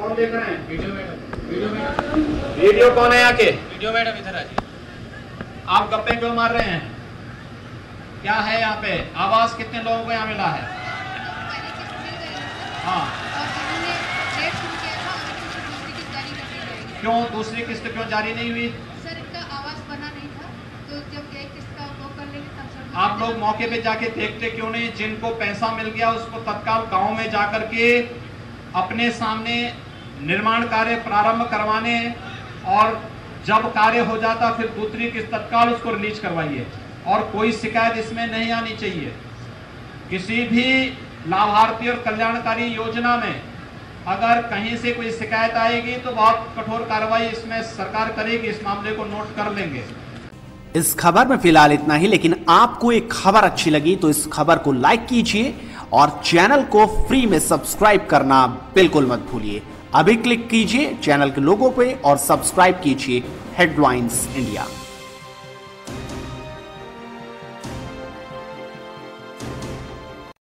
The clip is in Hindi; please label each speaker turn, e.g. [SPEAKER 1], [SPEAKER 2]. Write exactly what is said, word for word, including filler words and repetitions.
[SPEAKER 1] कौन देख रहे हैं?
[SPEAKER 2] Video madam. Video madam.
[SPEAKER 1] Video कौन है आके?
[SPEAKER 2] वीडियो मैडम इधर आ जी।
[SPEAKER 1] आप गप्पे क्यों मार रहे हैं? क्या है यहाँ पे? आवाज कितने लोगों को यहाँ मिला है? हाँ, क्यों दूसरी किस्त क्यों जारी नहीं हुई?
[SPEAKER 3] सर इनका आवाज बना नहीं था, तो जब एक किस्त का वो कर लेंगे तब सर।
[SPEAKER 1] आप लोग मौके पे जाके देखते क्यों नहीं? जिनको पैसा मिल गया उसको तत्काल गांव में जाकर के अपने सामने निर्माण कार्य प्रारंभ करवाने, और जब कार्य हो जाता फिर दूसरी किस्त तत्काल उसको रिलीज करवाइए, और कोई शिकायत इसमें नहीं आनी चाहिए। किसी भी लाभार्थी और कल्याणकारी योजना में अगर कहीं से कोई शिकायत आएगी तो बहुत कठोर कार्रवाई इसमें सरकार करेगी। इस मामले को नोट कर लेंगे।
[SPEAKER 4] इस खबर में फिलहाल इतना ही, लेकिन आपको एक खबर अच्छी लगी तो इस खबर को लाइक कीजिए और चैनल को फ्री में सब्सक्राइब करना बिल्कुल मत भूलिए। अभी क्लिक कीजिए चैनल के लोगो पे और सब्सक्राइब कीजिए हेडलाइंस इंडिया।